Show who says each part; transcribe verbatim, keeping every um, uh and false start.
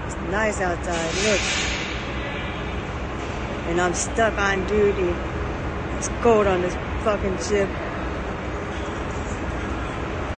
Speaker 1: It's nice outside, look. And I'm stuck on duty. It's cold on this fucking ship.